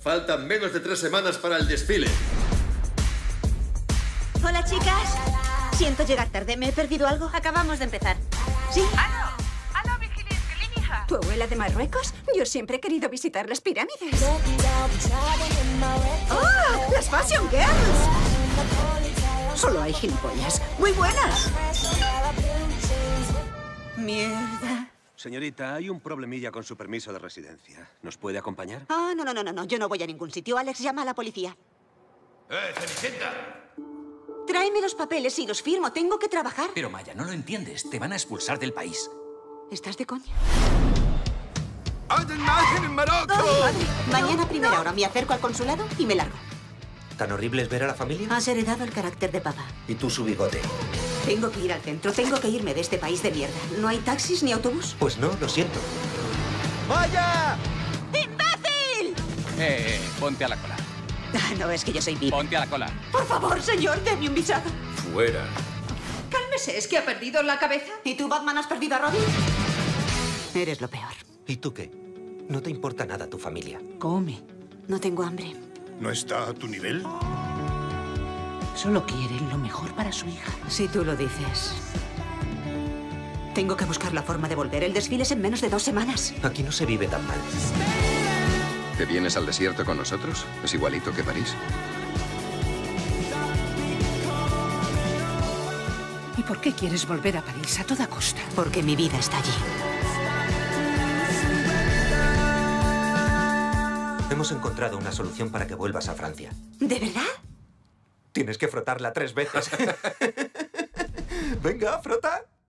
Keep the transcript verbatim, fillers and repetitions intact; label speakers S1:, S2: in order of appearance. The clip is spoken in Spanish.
S1: Faltan menos de tres semanas para el desfile.
S2: Hola, chicas. Siento llegar tarde. ¿Me he perdido algo? Acabamos de empezar. ¿Sí?
S3: ¡Aló! ¡Aló, Vigilín! hija!
S4: ¿Tu abuela de Marruecos? Yo siempre he querido visitar las pirámides. ¡Oh! ¡Las Fashion Girls! Solo hay gilipollas. ¡Muy buenas!
S2: Mierda.
S5: Señorita, hay un problemilla con su permiso de residencia. ¿Nos puede acompañar?
S2: Ah, no, no, no, no, no. Yo no voy a ningún sitio. Alex, llama a la policía.
S1: ¡Eh, Cenicienta!
S2: Tráeme los papeles y los firmo. Tengo que trabajar.
S6: Pero, Maya, no lo entiendes. Te van a expulsar del país.
S2: ¿Estás de coña?
S1: ¡Anden margen en Marruecos!
S2: ¡Ay, madre! Mañana a primera hora me acerco al consulado y me largo.
S7: ¿Tan horrible es ver a la familia?
S2: Has heredado el carácter de papá.
S7: Y tú su bigote.
S2: Tengo que ir al centro. Tengo que irme de este país de mierda. ¿No hay taxis ni autobús?
S7: Pues no, lo siento.
S5: ¡Vaya!
S2: ¡Imbécil!
S6: Eh, eh, ponte a la cola.
S2: Ah, no, es que yo soy V I P.
S6: Ponte a la cola.
S2: Por favor, señor, deme un visado.
S1: Fuera.
S4: Cálmese, ¿es que ha perdido la cabeza?
S2: ¿Y tú, Batman, has perdido a Robin? Eres lo peor.
S7: ¿Y tú qué? No te importa nada tu familia.
S2: Come. No tengo hambre.
S1: ¿No está a tu nivel?
S8: Solo quieren lo mejor para su hija.
S2: Si tú lo dices. Tengo que buscar la forma de volver. El desfile es en menos de dos semanas.
S7: Aquí no se vive tan mal.
S9: ¿Te vienes al desierto con nosotros? Es igualito que París.
S8: ¿Y por qué quieres volver a París a toda costa?
S2: Porque mi vida está allí.
S7: Hemos encontrado una solución para que vuelvas a Francia.
S2: ¿De verdad?
S7: Tienes que frotarla tres veces. Venga, frota.